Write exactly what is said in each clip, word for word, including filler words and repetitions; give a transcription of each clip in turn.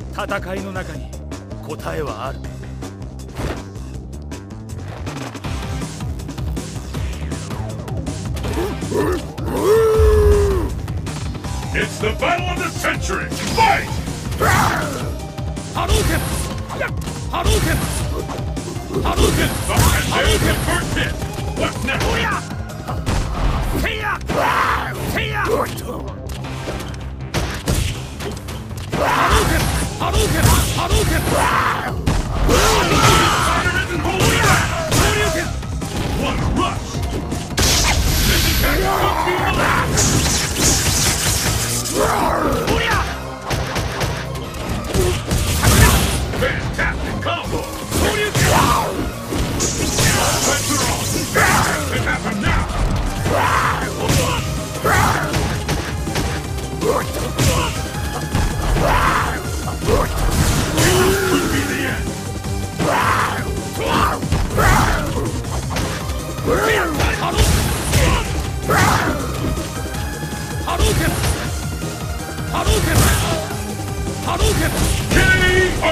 戦いの中に答えはある。 It's the battle of the century! Fight! Hadouken! Hadouken! Hadouken! And there's the first hit! What's next? Seiya! Seiya! Hadouken! Hadouken! Hadouken! Fighter isn't holding back! Hadouken! What a rush! This is how you come to the left! Fantastic combo! Fights are on! It happened now! This could be the end! Hadouken! Hadouken! Hadouken! K O!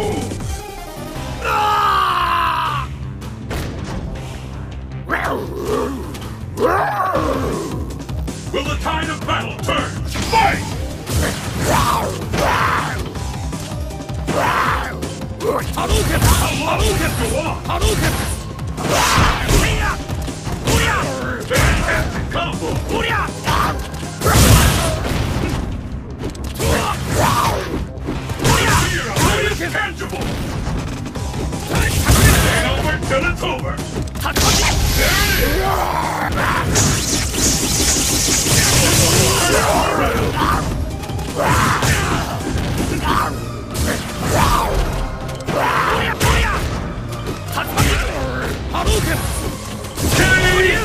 Will the tide of battle turn? Fight! Hadouken! Hadouken! Go on! Hadouken! Fantastic combo! Fear is tangible! Ain't over till it's over! There it is! Hadouken! K O!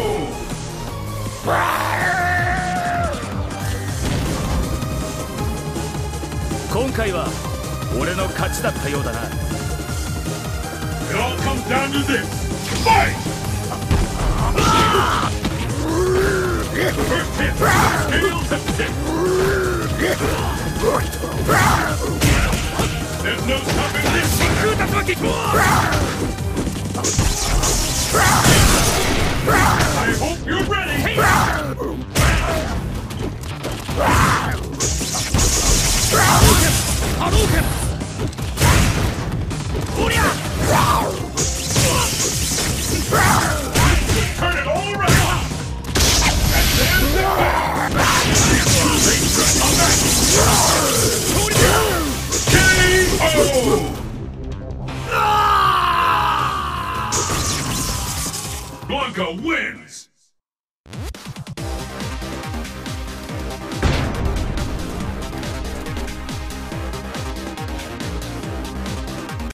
今回は俺の勝ちだったようだな。 It all comes down to this! Fight! First hit! Scales have tipped! There's no stopping this! I hope you're ready! Hadouken! Turn it all around! And there's the back! K O! Blanca wins!